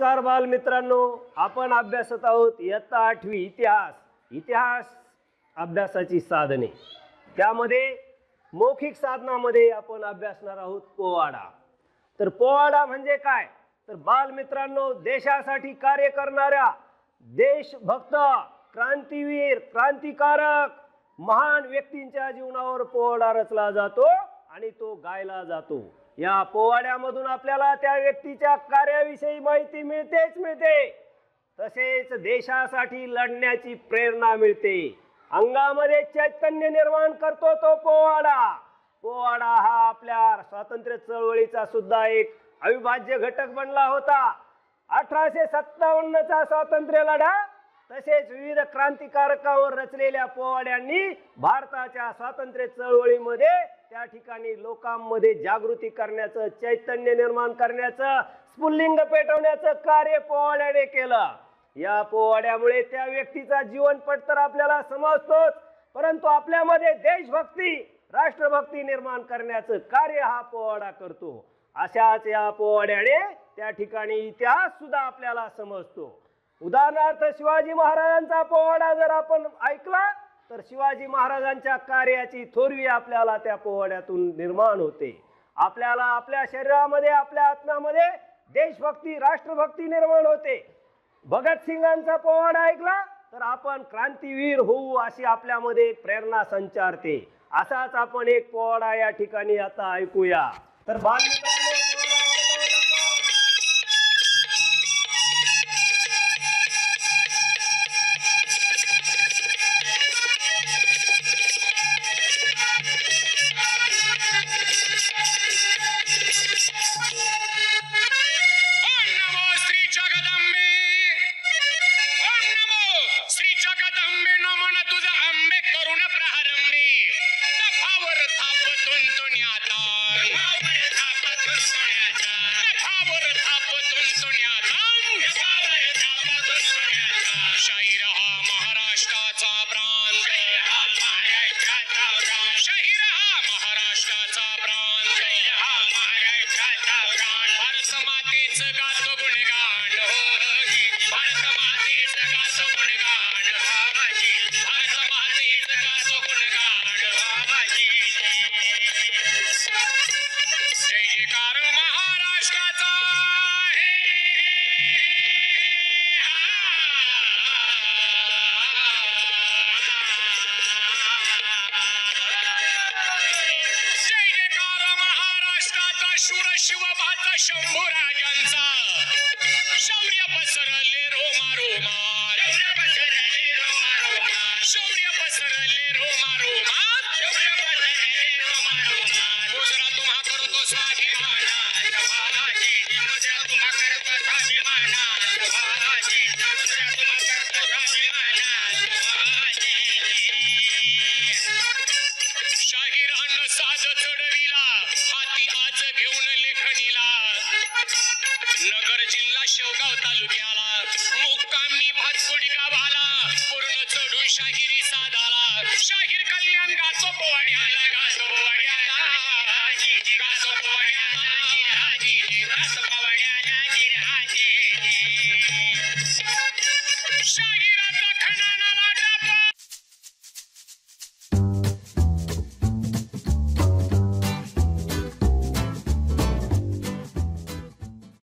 नमस्कार बालमित्रांनो, आपण अभ्यासत आहोत इयत्ता 8वी इतिहास अभ्यासाची साधने। त्यामध्ये मौखिक साधनामध्ये आपण अभ्यासणार आहोत पोवाडा। तर पोवाडा म्हणजे काय? तर बालमित्रांनो, देशासाठी कार्य करणाऱ्या देशभक्त, क्रांतीवीर, क्रांतिकारक महान व्यक्तींच्या जीवनावर पोवाडा रचला जातो आणि तो गायला जातो। या पोवाड्यामधून आपल्याला त्या व्यक्तीच्या कार्याविषयी माहिती मिळते, तसेच देशासाठी लढण्याची प्रेरणा मिळते। अंगामध्ये चैतन्य निर्माण करतो तो पोवाडा। पोवाडा हा आपल्या स्वातंत्र्य चळवळीचा सुद्धा एक अविभाज्य घटक बनला होता। 1857 चा स्वातंत्र्य लढा तसेच विविध क्रांतिकारकांवर रचलेल्या पोवाड्यांनी भारताच्या स्वातंत्र्य चळवळीमध्ये त्या ठिकाणी लोकांमध्ये जागृती करण्याचं, चैतन्य निर्माण करण्याचं, स्फुल्लिंग पेटवण्याचं कार्य पोवाड्याने केलं। या पोवाड्यामुळे त्या व्यक्तीचा जीवनपट तर आपल्याला समजतोच, परंतु आपल्यामध्ये देशभक्ती, राष्ट्रभक्ती निर्माण करण्याचं कार्य हा पोवाडा करतो। अशाच या पोवाड्याने त्या ठिकाणी इतिहास सुद्धा आपल्याला समजतो। उदाहरणार्थ शिवाजी महाराजांचा पोवाडा जर आपण ऐकला तर शिवाजी महाराजांच्या कार्याची थोरवी आपल्याला त्या पोवाड्यातून निर्माण होते। आपल्याला आपल्या शरीरामध्ये, आपल्या आत्म्यामध्ये देशभक्ती, राष्ट्रभक्ती निर्माण होते। भगतसिंगांचा पोवाडा ऐकला तर आपण क्रांतीवीर होऊ अशी आपल्यामध्ये प्रेरणा संचारते। असाच आपण एक पोवाडा या ठिकाणी आता ऐकूया। तर बालमित्रांनो, शंभूराजांचा शौर्य पसरले रोमा रोमा, शौर्य पसरले रोमा रोमा, मुजरा तुम्हा करतो स्वाभिमान, मुजरा तुम्हा करतो स्वाभिमान, मुजरा तुम्हा करतो स्वाभिमान। शाहिरान साज चढविला, हाती आज घेऊन लेखणीला, नगर जिल्हा शेवगाव तालुक्याला मुक्कामी भातकुडी गावाला पूर्ण चढून शाहिरी